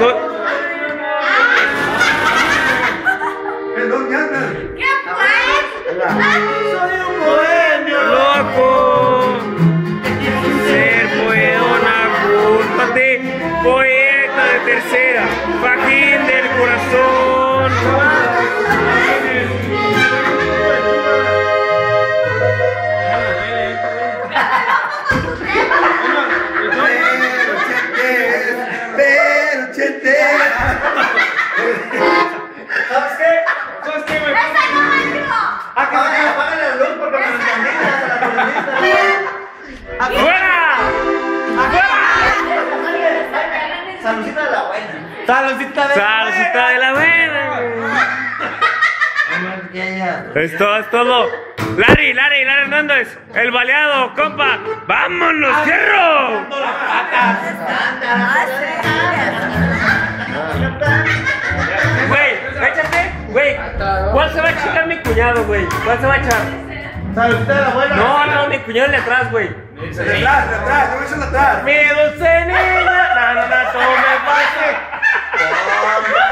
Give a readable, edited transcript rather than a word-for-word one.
Soy... ¿Qué fue? Soy un bohemio loco. Ser poeona, cúlpate. Poeta de tercera, fajín del corazón. Pero chete. ¿Sabes qué? ¿Sabes qué, güey? ¡Esa no me dijo! Apaga la luz porque me encandila la coronita. ¡Afuera! Salucita de la buena. Saludcita de la buena. Es todo. Larry Hernández, el baleado, compa. ¡Vámonos, fierro! Güey, échate, güey. ¿Cuál se va a echar mi cuñado, güey? ¿Cuál se va a echar? Salucita de la buena. No, mi cuñado es de atrás, güey. De atrás, no me echan de atrás. Mi dulce niña, no me pase.